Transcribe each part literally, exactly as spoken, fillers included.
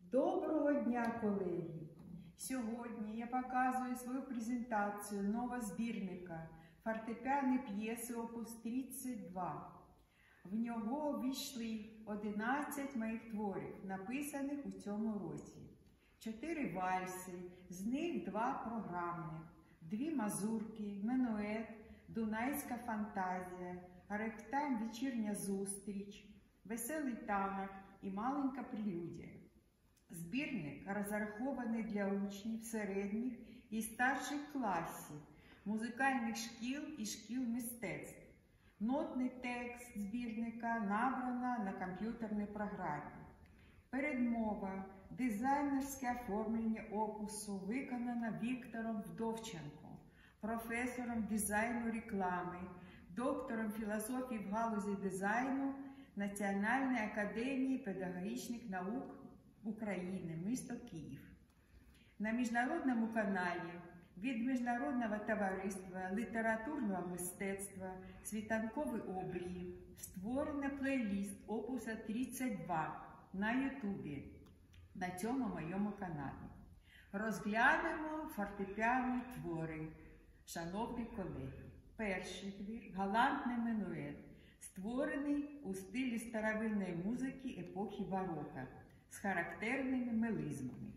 Доброго дня, колеги! Сьогодні я показую свою презентацію нового збірника фортепіаної п'єси опус тридцять два. В нього ввійшли одинадцять моїх творів, написаних у цьому році. Чотири вальси, з них два програмних, дві мазурки, минует, Дунайська фантазія, ректайм вечірня зустріч, веселий танок і маленька прелюдія. Збірник розрахований для учнів середніх і старших класів, музикальних шкіл і шкіл мистецтв. Нотний текст збірника набрано на комп'ютерній програмі. Передмова, дизайнерське оформлення опусу виконано Віктором Вдовченком, професором дизайну реклами, доктором філософії в галузі дизайну Національної академії педагогічних наук України, місто Київ. На міжнародному каналі від Міжнародного товариства літературного мистецтва «Світанковий обрій» створено плейліст опуса тридцять два на ютубі, на цьому моєму каналі. Розглянемо фортепіані твори, шановні колеги. Перший твір – галантний минует, створений у стилі старовинної музики епохи бароко з характерними мелизмами.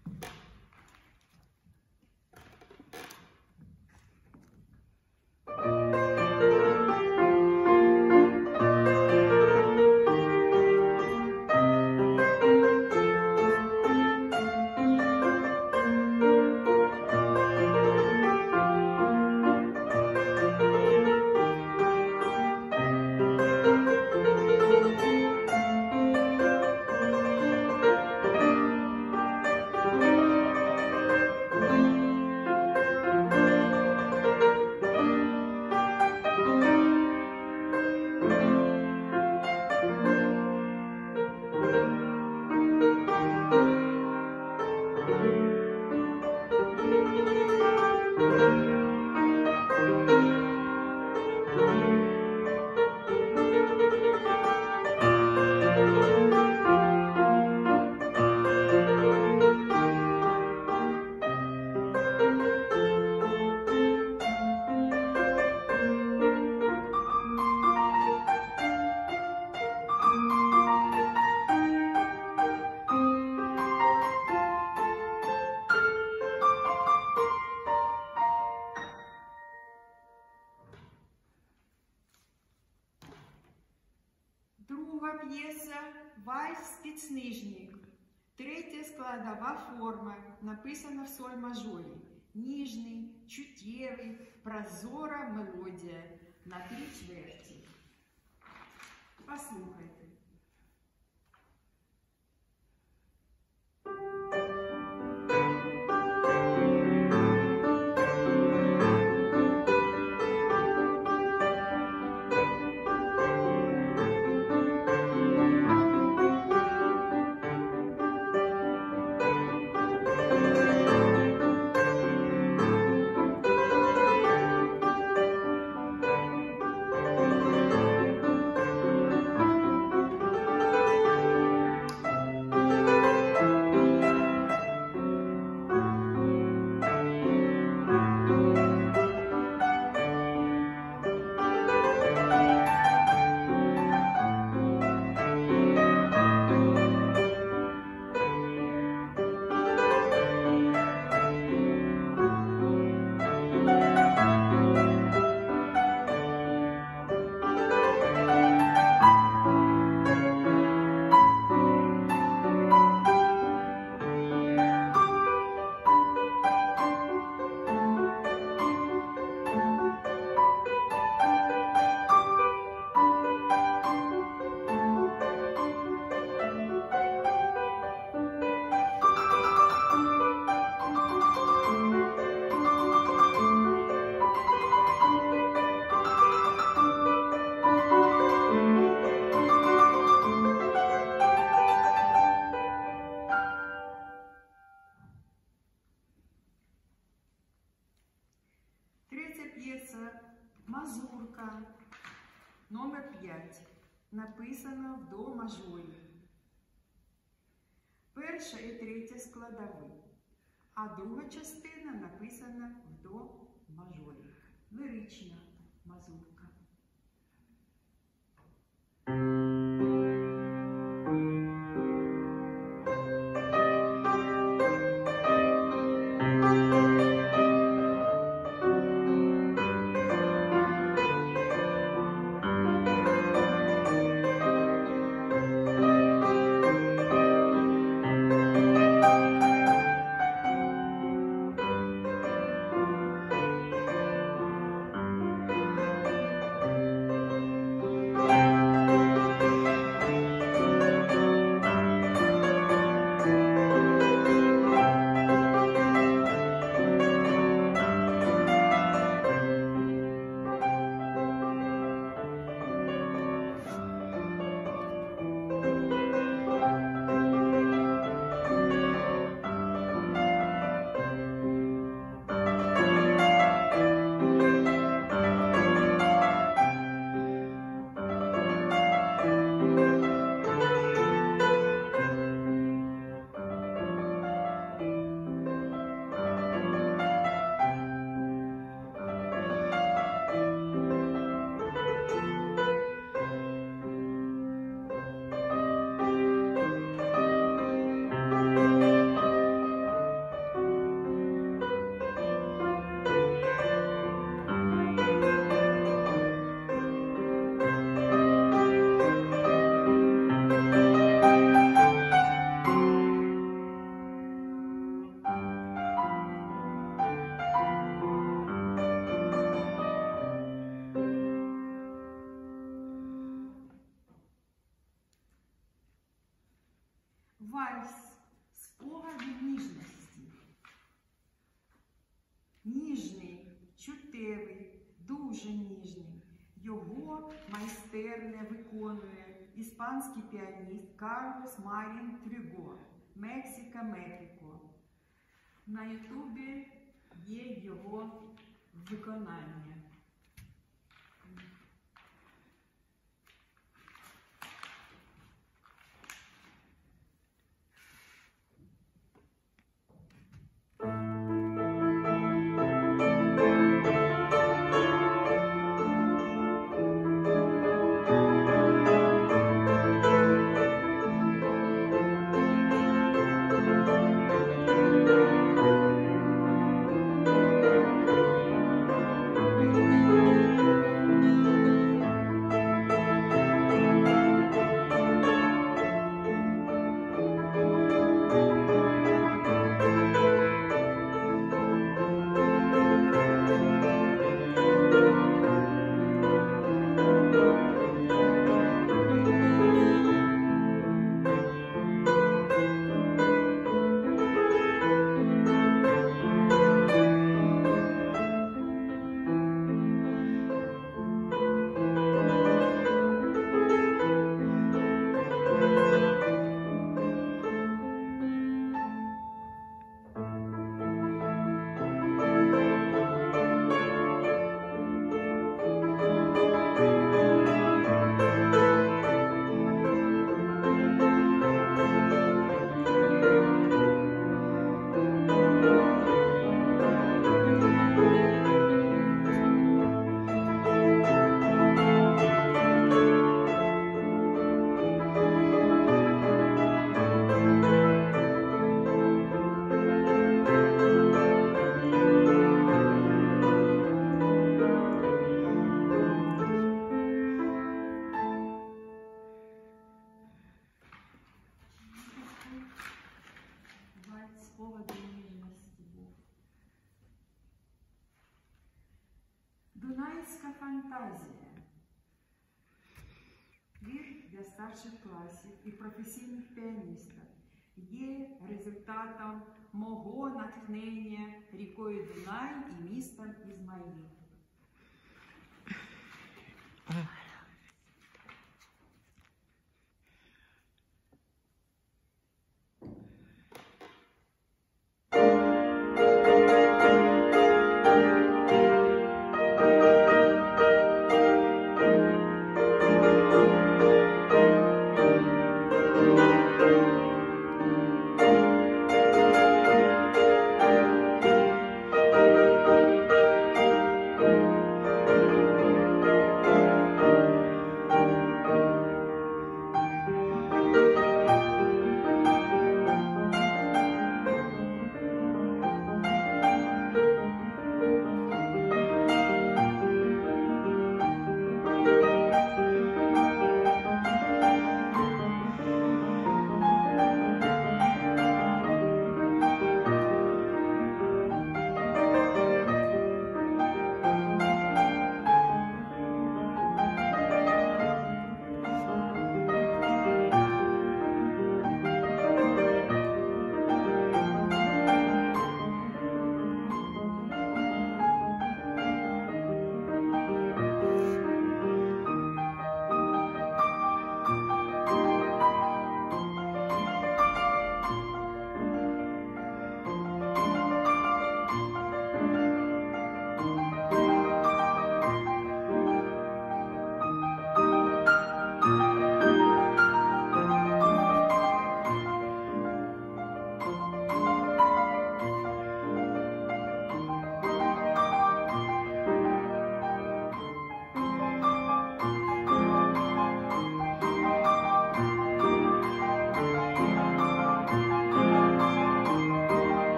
Друга п'єса «Вальс-підснижник». Третя складова форма, написана в соль-мажорі. Ніжний, чуттєвий, прозора мелодія на три чверті. Послухайте. П'єса «Мазурка» номер п'ять, написана в до мажорі. Перша перша і третя складові, а друга частина написана в до мажорі. Лірична мазурка. Вальс – спогади ніжності. Ніжний, чуттєвий, дуже ніжний. Його майстерне виконує іспанський піаніст Карлос Марін Трюго, Мексика, Мехіко. На ютубі є його виконання. Дунайська фантазія. Твір для старших класів і професійних піаністів є результатом мого натхнення рікою Дунай і містом Ізмаїл.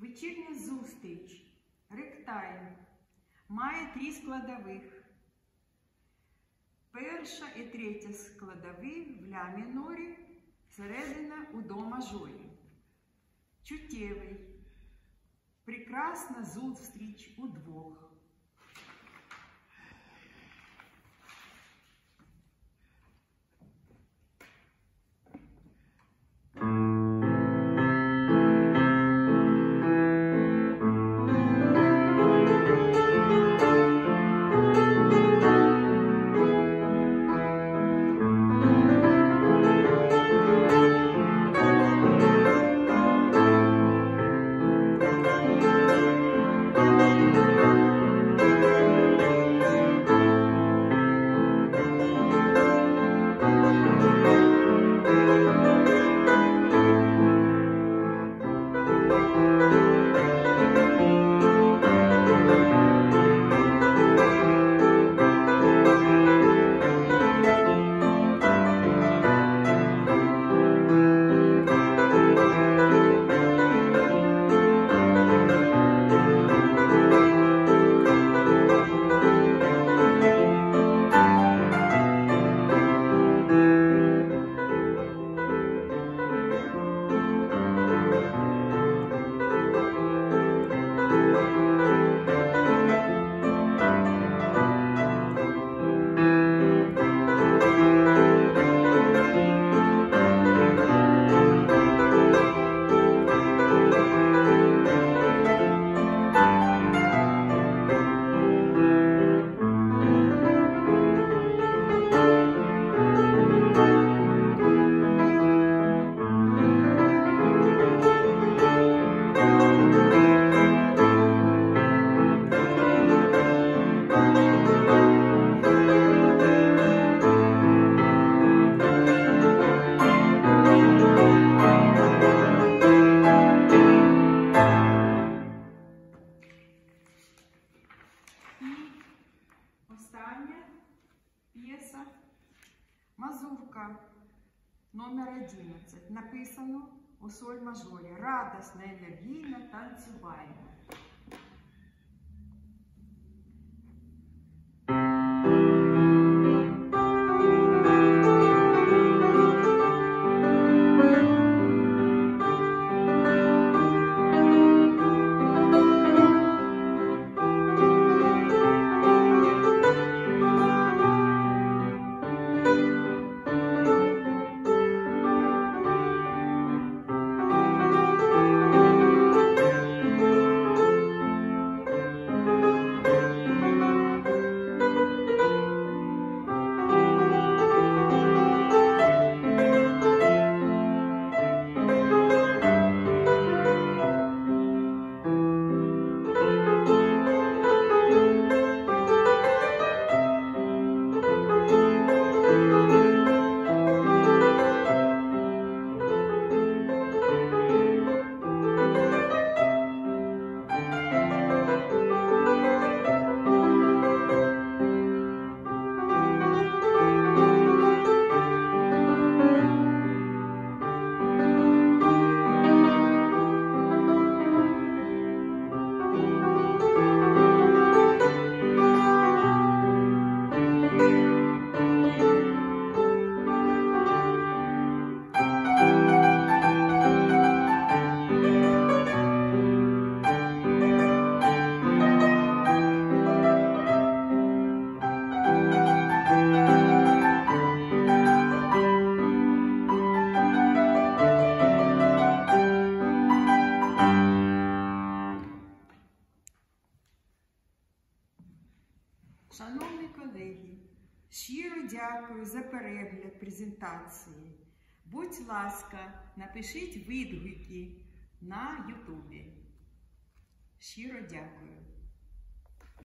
Вечірня зустріч, ректайм, має три складових. Перша і третя складові в ля мінорі, середина у до мажорі. Чуттєвий, прекрасна зустріч удвох. Остання п'єса «Мазурка» номер одинадцять. Написано у соль мажорі. Радосна, енергійна, танцювальна. Шановні колеги, щиро дякую за перегляд презентації. Будь ласка, напишіть відгуки на ютубі. Щиро дякую.